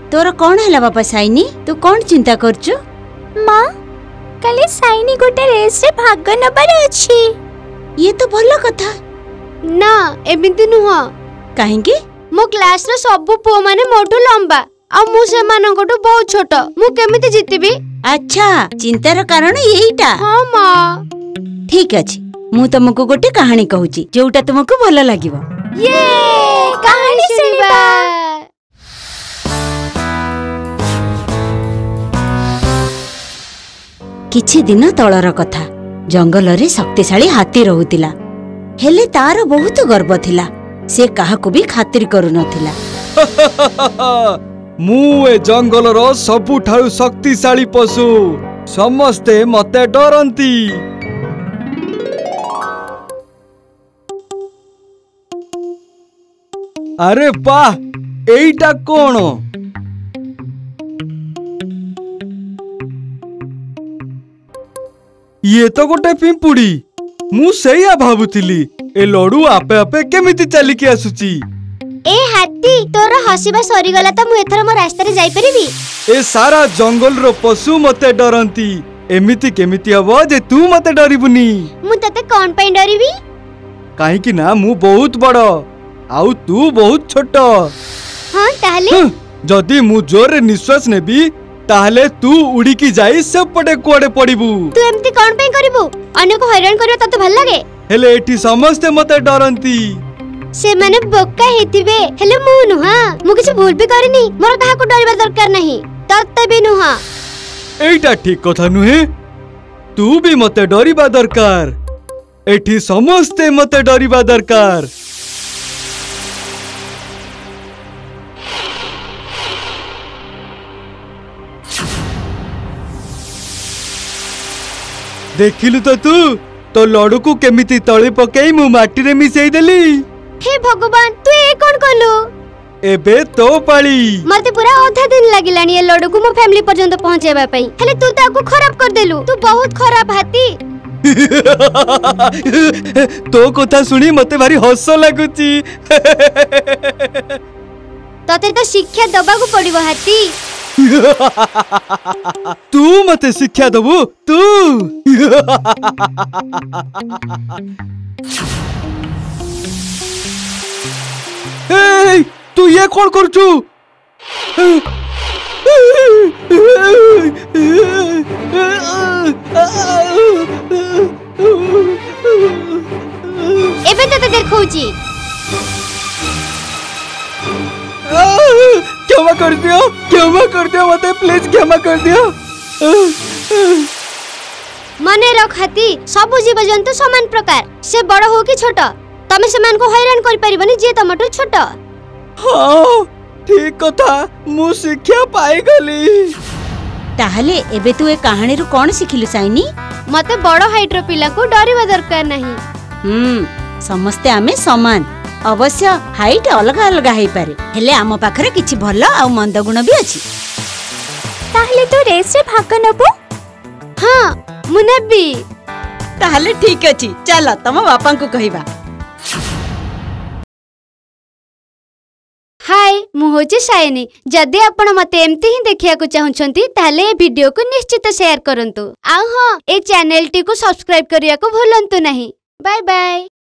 तोर कौन है बापा साइनी? तू कौन चिंता करचु? माँ काले साइनी गोटे रेस रे भाग नबार अछि। ये तो भलो कथा ना एमिति नुह। काहेंकी? मो क्लास रे सब पुओ माने मोठो लंबा आ मु से मानकोटो बहुत छोट। मु केमिति जितिबी? अच्छा चिंतार कारण यहीटा? हां माँ। ठीक अछि मु तुमको गोटे कहानी कहूची जोटा तुमको भलो लागिवो। ये कहानी सुनिबा। किछि दिन तळर कथा। जंगल रे शक्तिशाली हाथी रहुतिला। हेले तार बहुत गर्व थिला। से काहाकू भी खातिर करू नथिला। मु ए जंगल रो सबुठारु शक्तिशाली पशु। समस्ते मते डरंती। अरे वाह एईटा कोन? ये तो गोटे पिंपुड़ी। मु सेया भाबुतिली ए लडू आपे आपे केमिति चलिकी आसुची। ए हाथी तोर हसीबा सरी गला त मु एथर मो रास्ता रे जाई परिबी? ए सारा जंगल रो पशु मते डरंती। एमिति केमिति हबो जे तू मते डरिबुनी? मु तते कोन पई डरिबी? काहे कि ना मु बहुत बड़ आउ तू बहुत छोट। हां ताहले जदी मु जोर रे निश्वास नेबी ताहले तू उड़ी की जाई सब पटे कोडे पड़िबू। तू एमती कोन पे करिबू? अन्य को हैरान करियो तते भल लागे? हेले एठी समस्त मते डरंती। से माने बोका हेतिबे हेले मु नुहा। मु किछ भूल भी करिनी। मोर काहा को डरिबा दरकार नहीं। तते भी नुहा। एटा ठीक कथा नुहे। तू भी मते डरिबा दरकार। एठी समस्त मते डरिबा दरकार। देखिलु तो तू तो लडू को केमिति तळे पकेई मु माटी रे मिसेई देली। हे भगवान तू ए कोन कलु? एबे तो पाली। मते पूरा आधा दिन लागिलानी ए लडू को मो फैमिली पर्यंत पहुंचेबा पई। हेले तू ताको खराब कर देलु। तू बहुत खराब हाथी। तो कथा सुनी मते भारी हस लागुची। तते तो शिक्षा दबाकू पड़िबो हाथी। तू मते शिक्षा दबु तू। ए तू ये कौन करचू? एबे तते देखौची। क्षमा कर दियो मते प्लीज क्षमा कर दियो। मने रख हाथी सब जीव जंतु समान प्रकार। से बड़ हो कि छोट तमे समान को हैरान कर परिबनी जे तमटो छोट। हां ठीक कथा मु शिक्षा पाई गली। ताहले एबे तू ए कहानी रु कोन सिखिलु साइनी? मते बड़ हाइट रो पिला को डरिबा दरकार नहीं। समस्ते आमे समान। अवश्य हाइट अलग अलग है पारे हेले आम पाखरे किछि भलो आ मंद गुण भी अछि। ताहले तो रेस रे भाग नबो? हां मुनेबी। ताहले ठीक अछि चल तम बापा को कहिबा। हाय मु होची साइनी। जदि आपण मते एम्ति ही देखिया को चाहुछंती ताहले ए वीडियो को निश्चित शेयर करंतु। आ हां ए चैनल टी को सब्सक्राइब करिया को भूलंतु नहीं। Bye bye.